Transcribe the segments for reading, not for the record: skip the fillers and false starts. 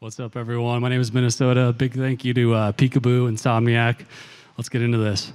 What's up, everyone? My name is Minnesota. Big thank you to Peekaboo, Insomniac. Let's get into this.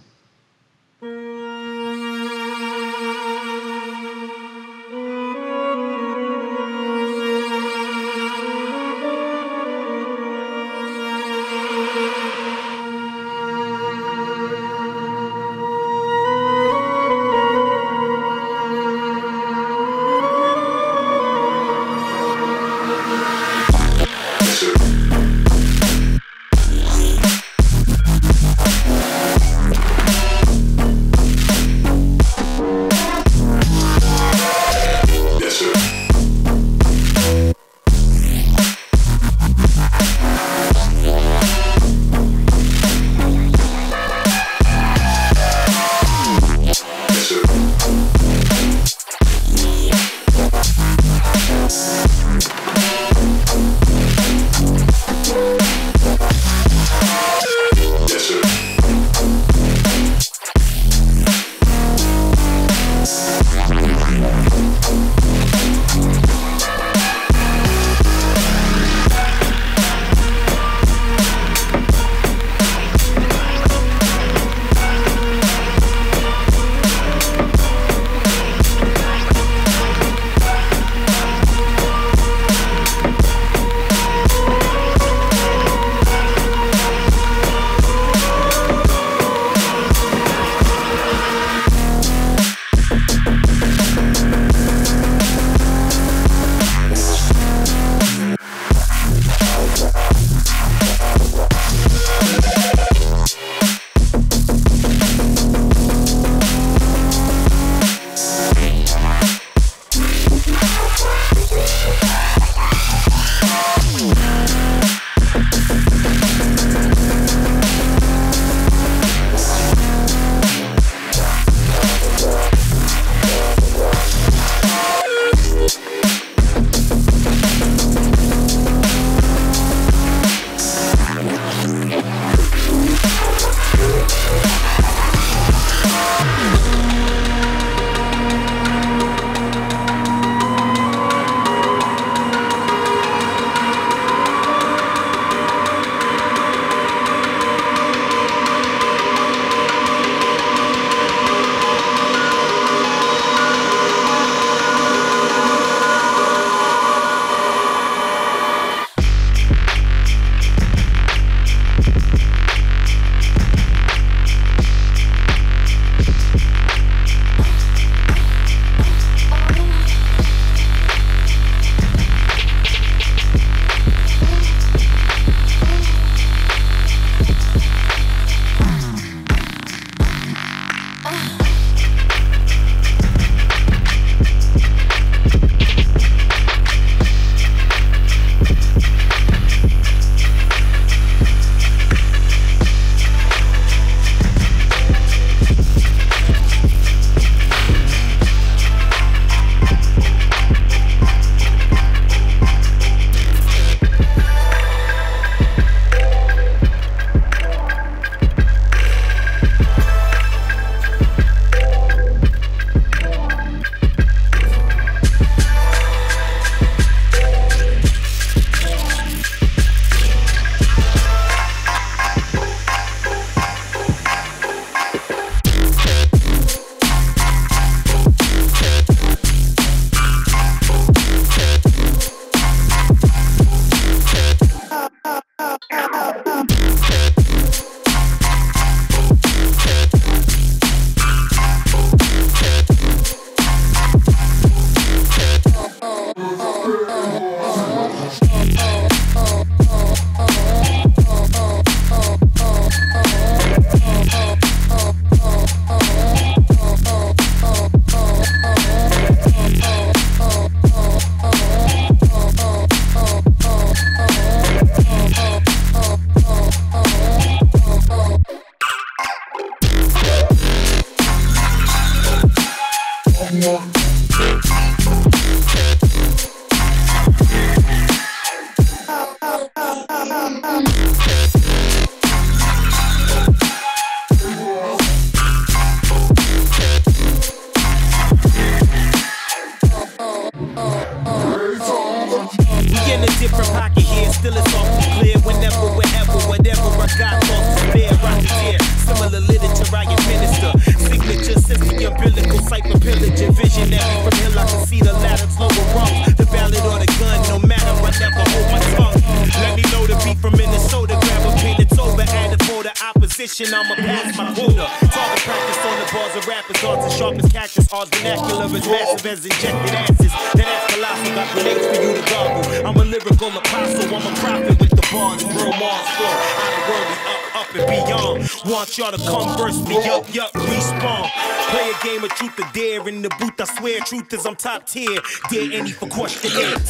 till it's off the clear. Whenever, wherever, whatever I got lost to spare, right here. Similar literature I administer. Signature since the umbilical cipher pillage and visionary. From hill I can see the ladder slower rungs. The ballad or the gun, no matter, I never hold my tongue. Let me know the beat from Minnesota. Grab a pen, it's over. Add it for the opposition. I'ma pass my quota. Target practice on the bars of rappers. Arts as sharp as cactus. Ours vernacular as massive as injected asses. Then that's colossal. Got grenades for you to goggle. I'm a lyrical apostle. I'm a prophet with the bars. Real Mars flow. Out of worldly up and beyond. Want y'all to come burst me up, respawn. Play a game of truth or dare in the booth. I swear, truth is I'm top tier. Dare any for questionnaires.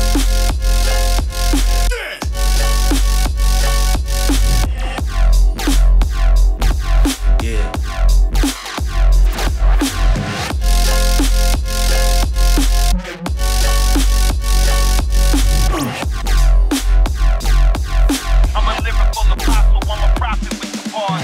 Yeah. I'm a lyrical apostle, I'm a prophet with the bars.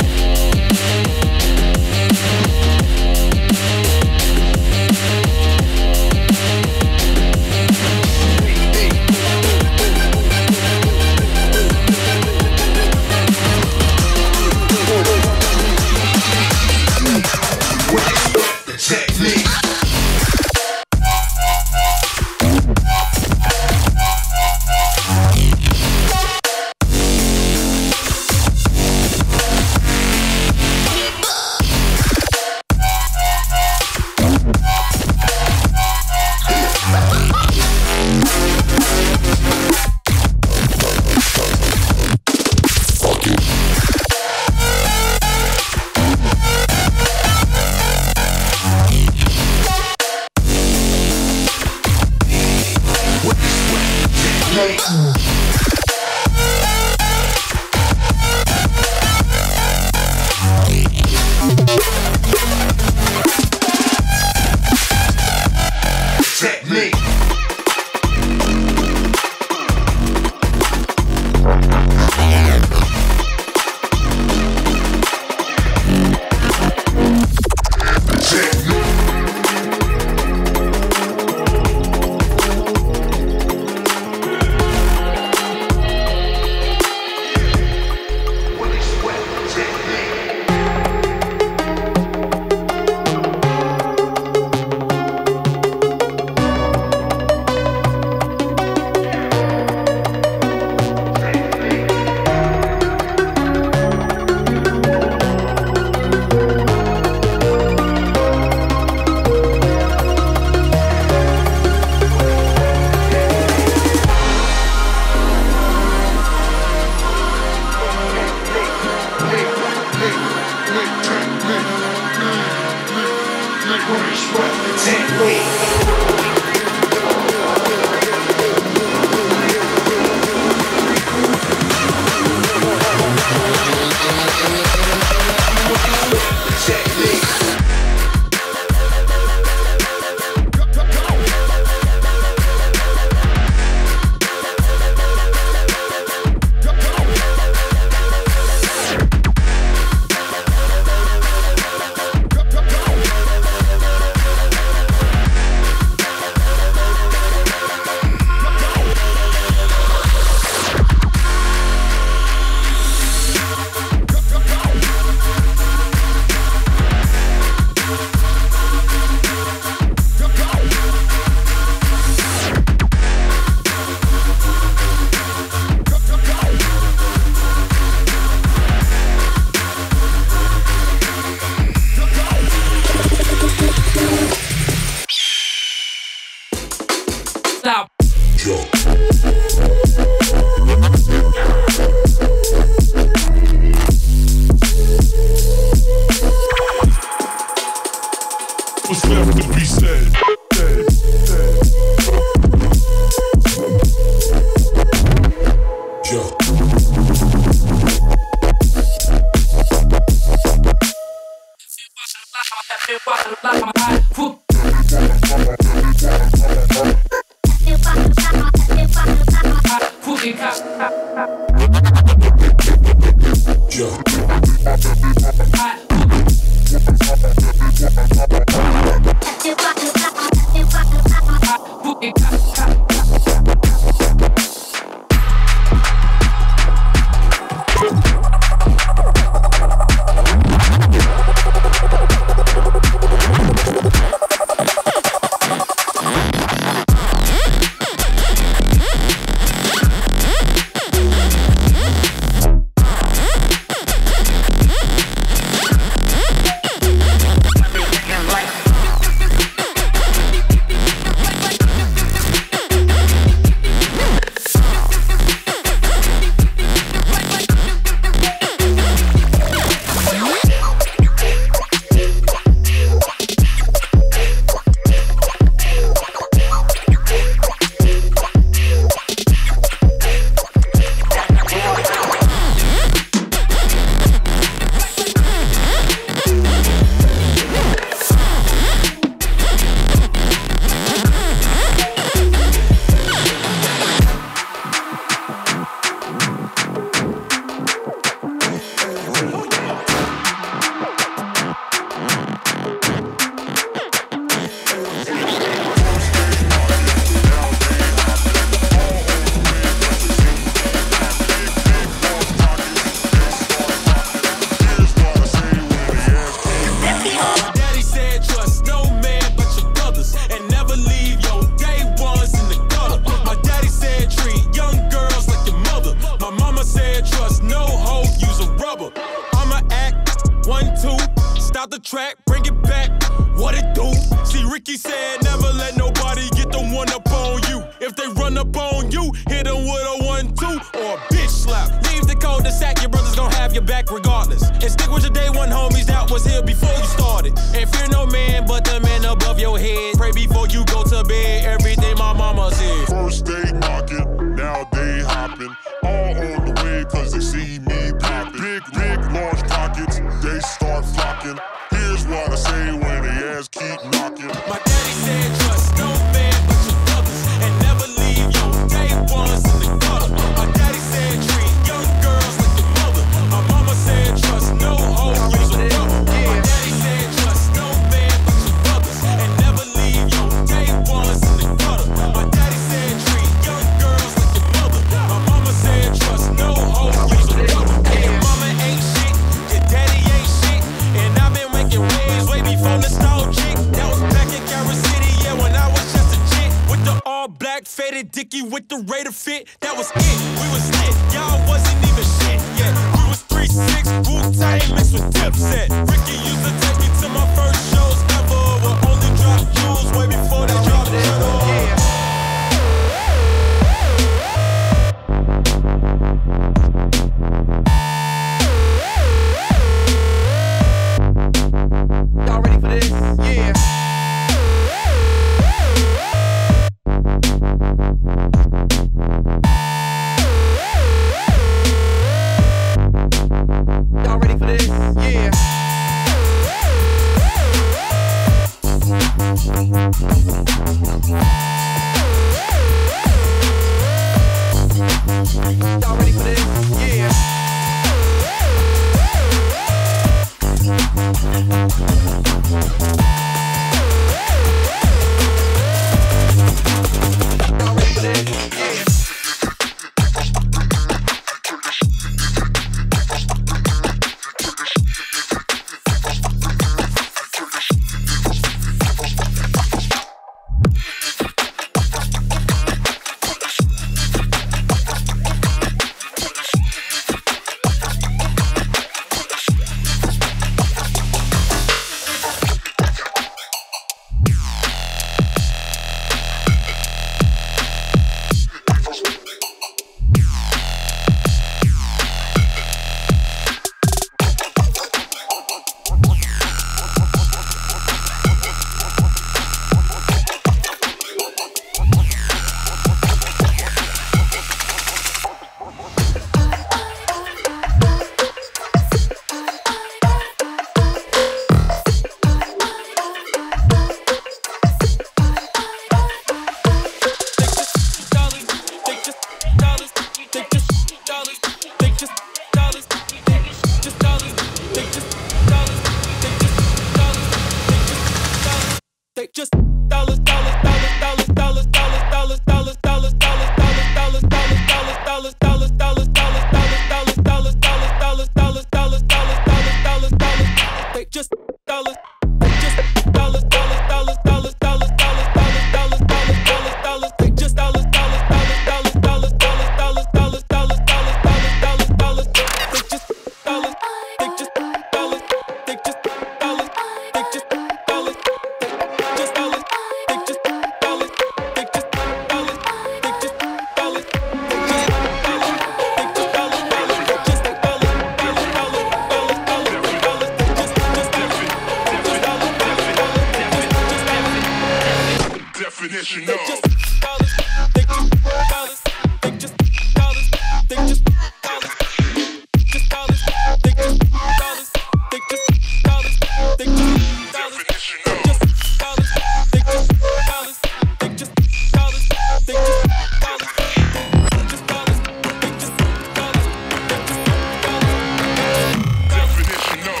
They just dollars. They just dollars. They just dollars. They just dollars. Just dollars. They just dollars. They just dollars. They just dollars. They just dollars. They just dollars. They just dollars. They just dollars. Just dollars. They just dollars. They just dollars. Definition of.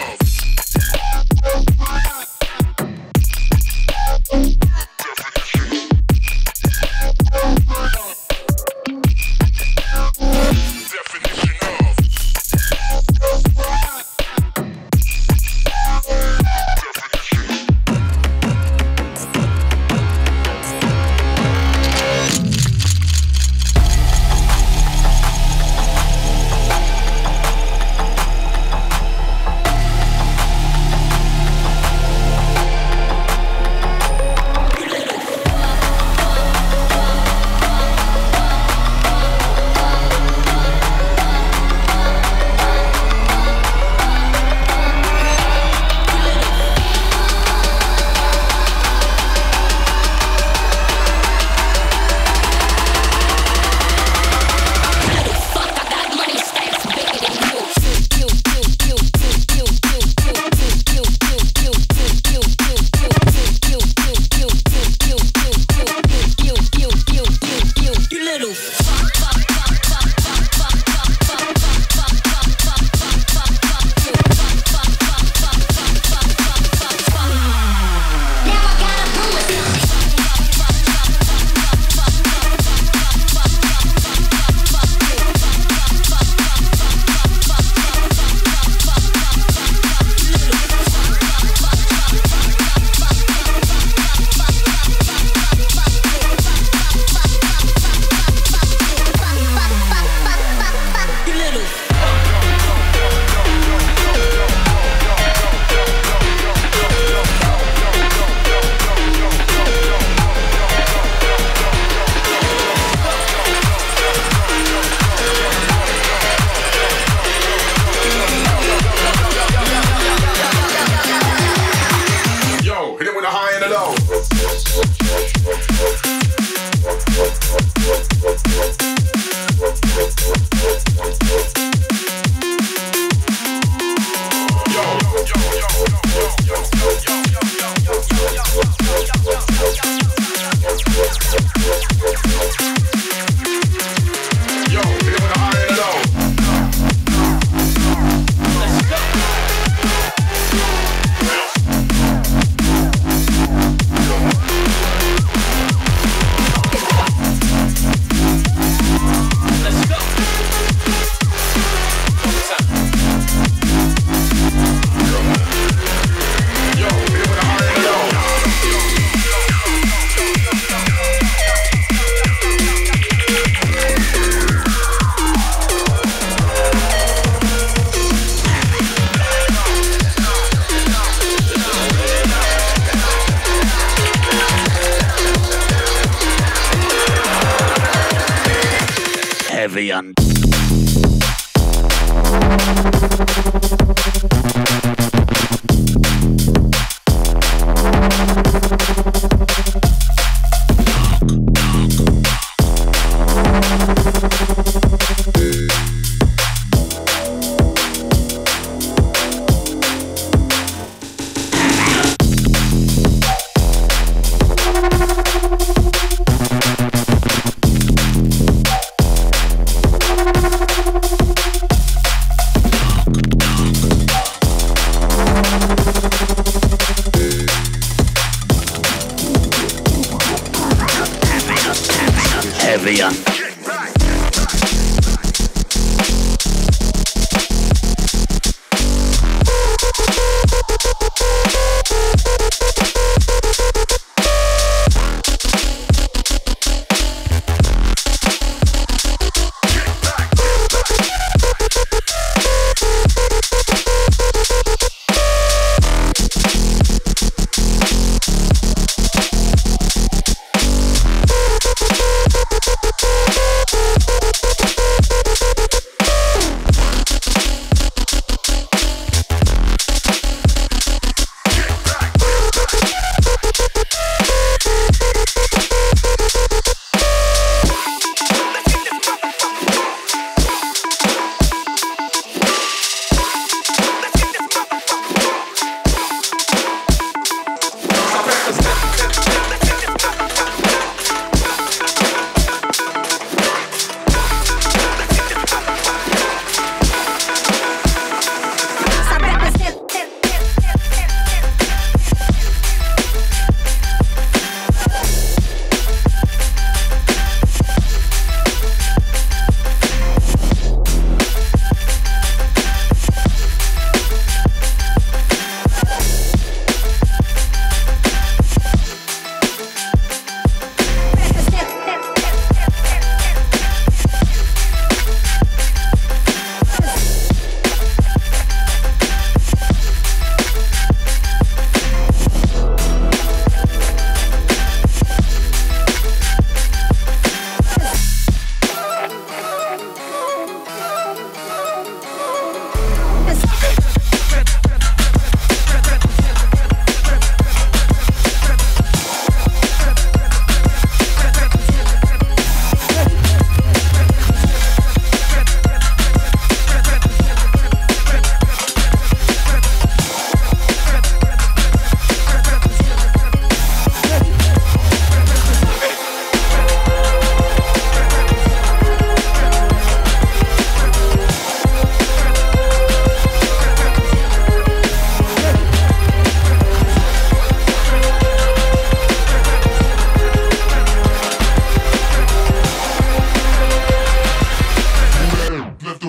Heavy and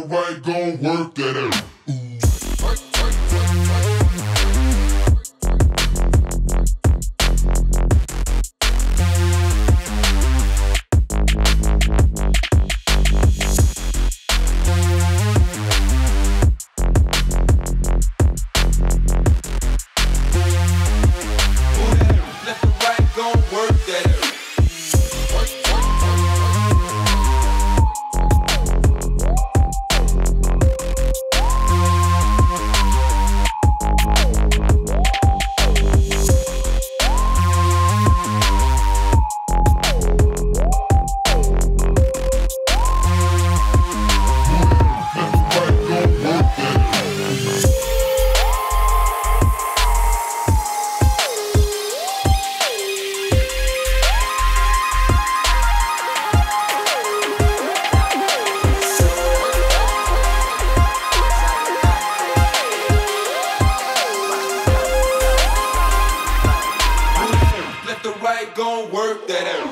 right, gon' work that out. Gon' work that out.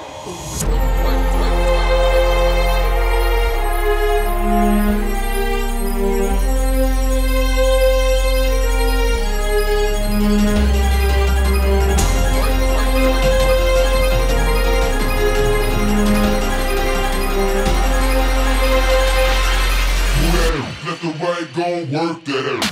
Let the right gon' work that out.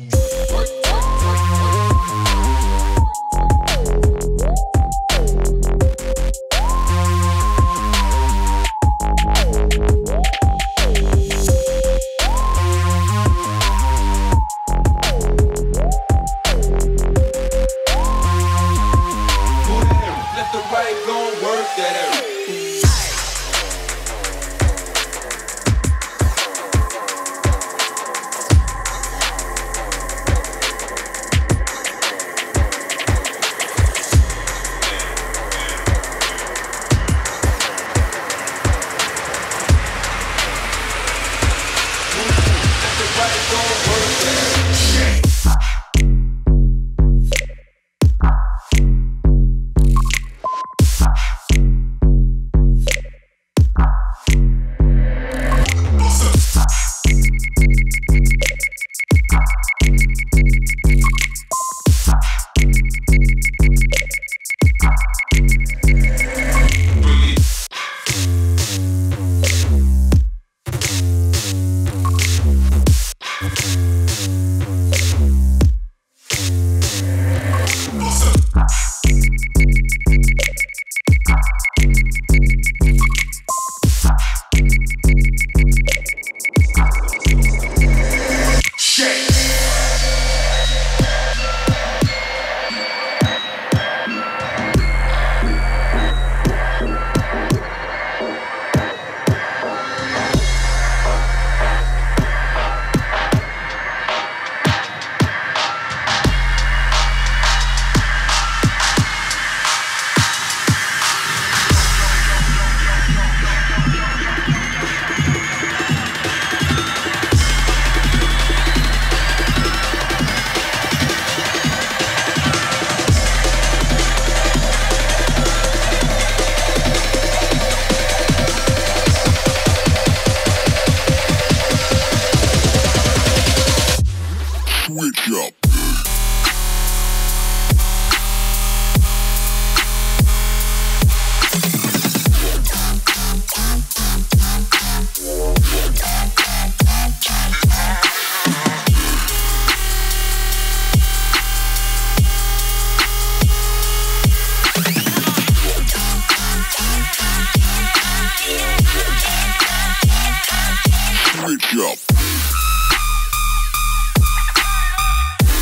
Switch up. Switch up.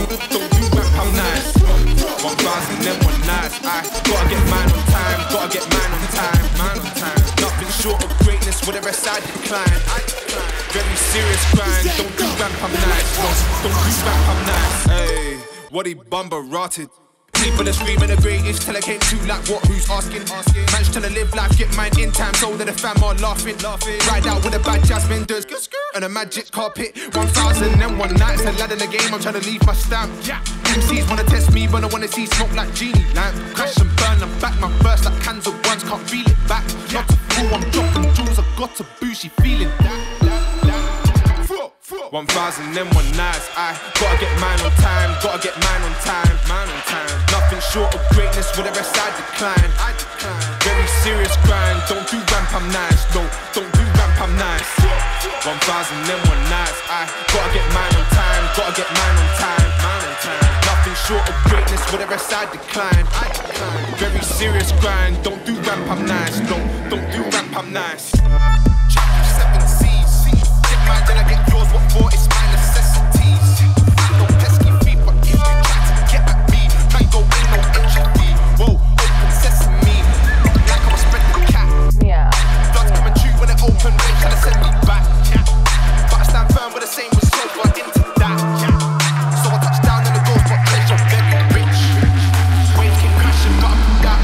don't do rap, I'm nice. 1,000 then 1 nights. I gotta get mine on time, gotta get mine on time, mine on time. Nothing short of greatness, with the rest I decline. Very serious grind, don't do rap, I'm nice. No, don't do rap, I'm nice. Hey, what he bumper rotted. People are screaming the greatest till I came to like what, who's asking? Man's trying to live life, get mine in time, so that the fam are laughing. Ride out with a bad jasmine, does and a magic carpet. 1,001 nights, a lad in the game, I'm trying to leave my stamp. MCs wanna test me, but I wanna see smoke like genie lamp. Crash and burn, I'm back, my burst like cans of worms, can't feel it back. Not a fool, I'm dropping jewels, I got a bougie feeling that. 1,001 nights, I gotta get mine on time, gotta get mine on time, mine on time. Nothing short of greatness, with the rest I decline. Very serious grind, don't do ramp, I'm nice. No, don't do ramp, I'm nice. 1,001 nights, I gotta get mine on time, gotta get mine on time, mine on time. Nothing short of greatness, with the rest I decline. Very serious grind, don't do ramp, I'm nice. No, don't do ramp, I'm nice. 7 C's, get mine, then I get yours. What for? It's my necessities. No pesky feet, but if you try to get at me, man, go in, no entry fee. Whoa, open sesame, like I was spreading the cat. Yeah. Blood's coming true when it open, they trying to send me back. But I stand firm with the same result, but into that. So I touch down on the goals, but treasure very rich. Waves came crashing, but I pulled out.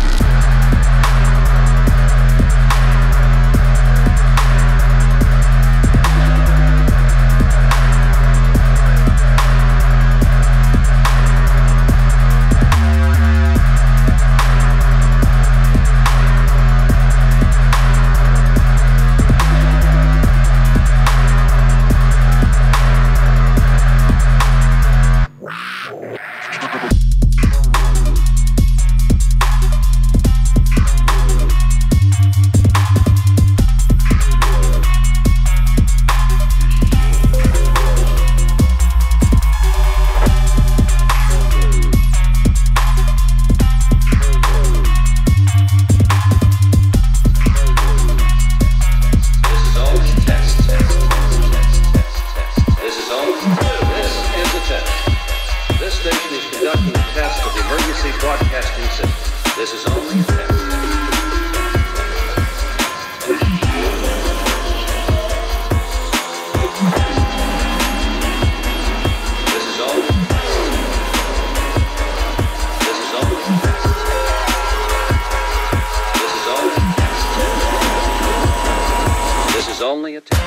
Only a test.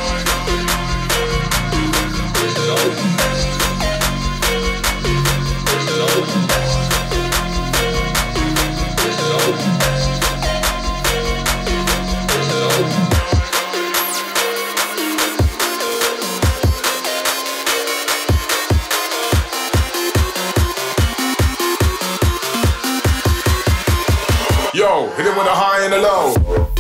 This is only a test. This is only a test. This is only a test. This is only a test. Yo, hit it with a high and a low.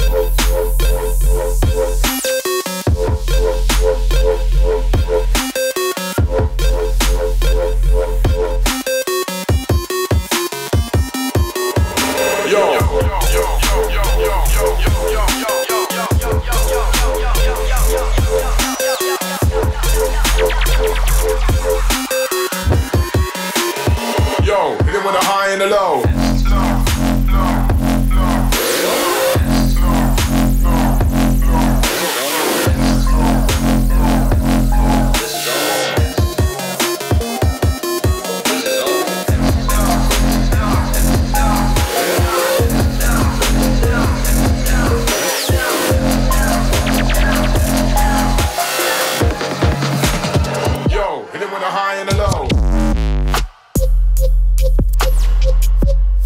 Yo, hit it with a high and a low. Hit it with a high and a low.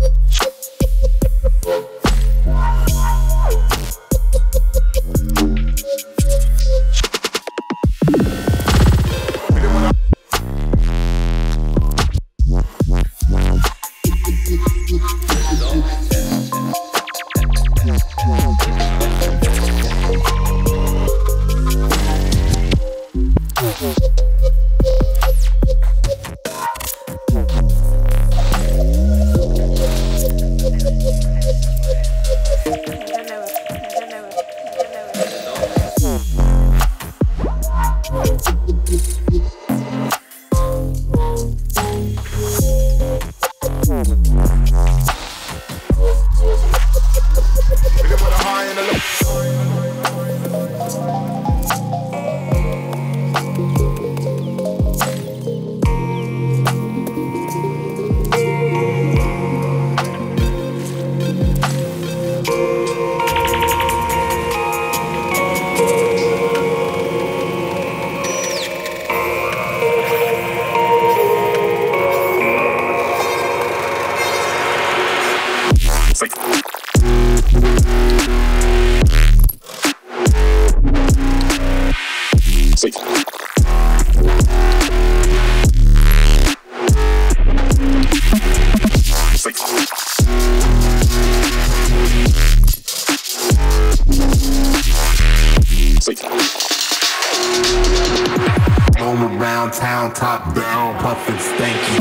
Roam around town, top down, puffin' stanky.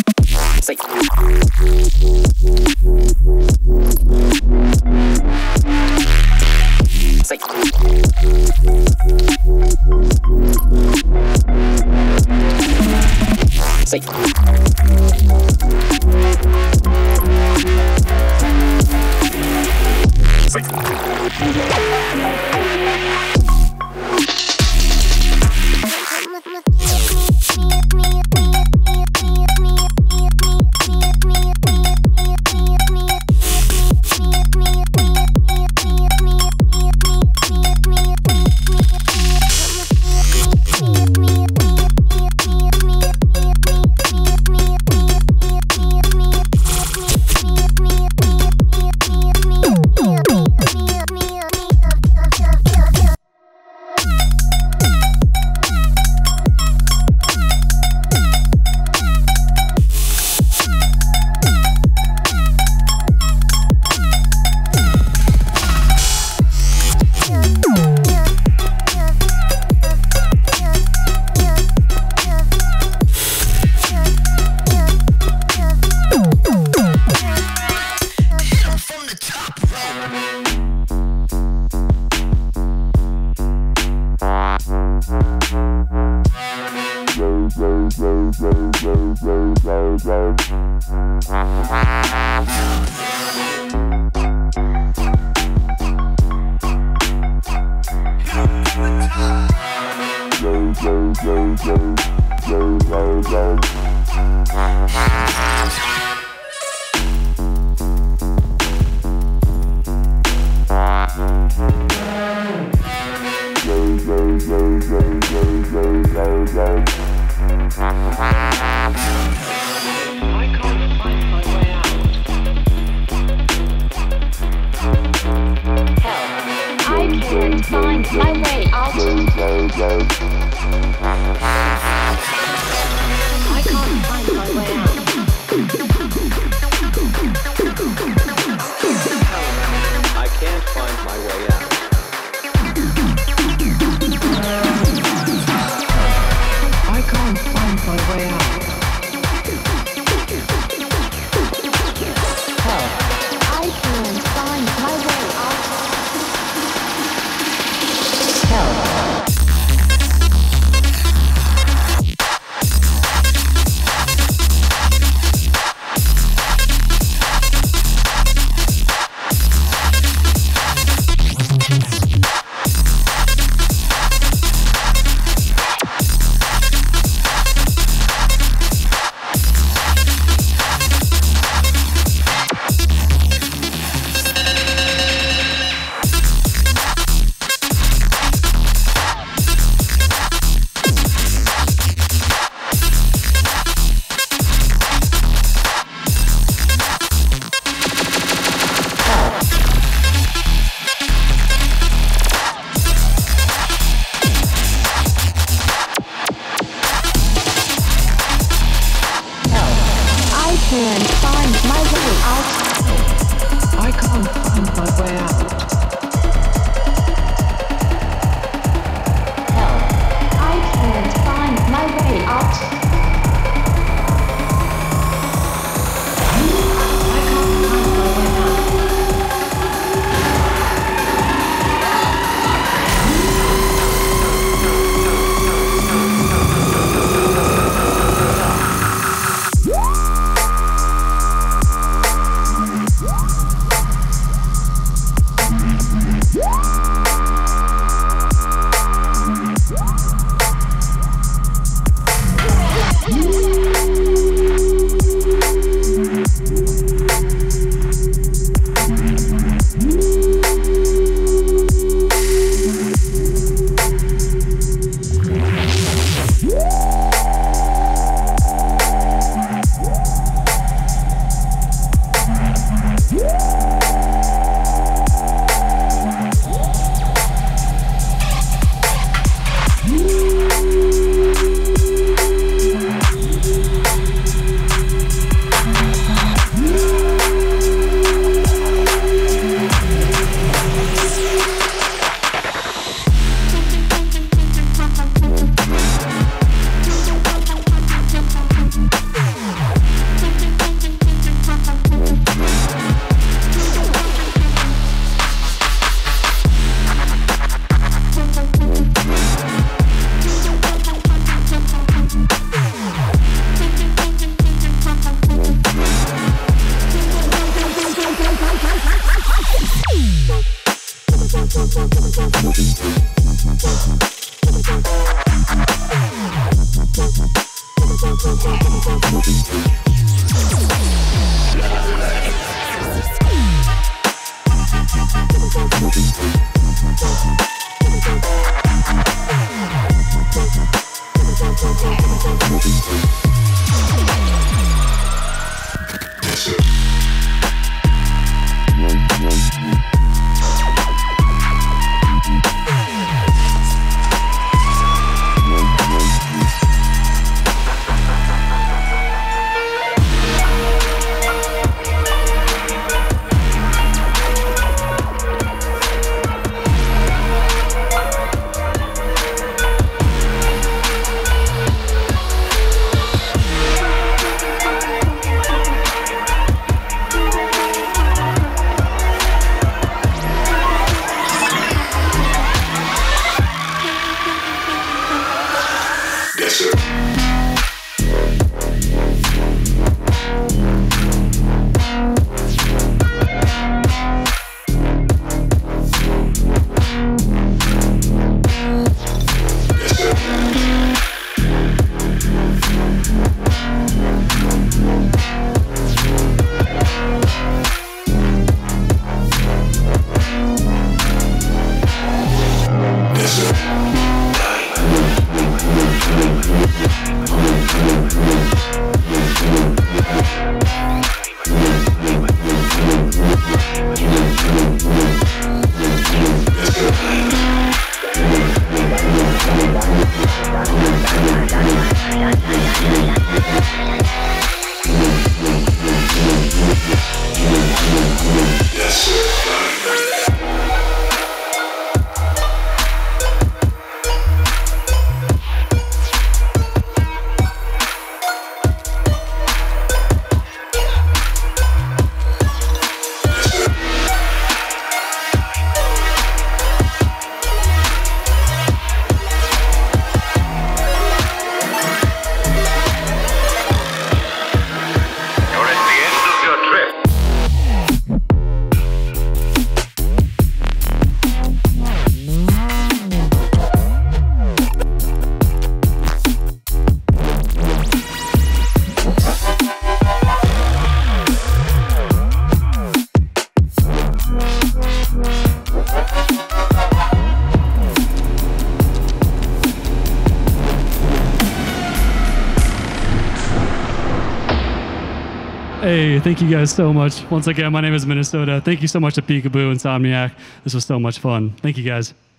Hey, thank you guys so much. Once again, my name is Minnesota. Thank you so much to Peekaboo, Insomniac. This was so much fun. Thank you guys.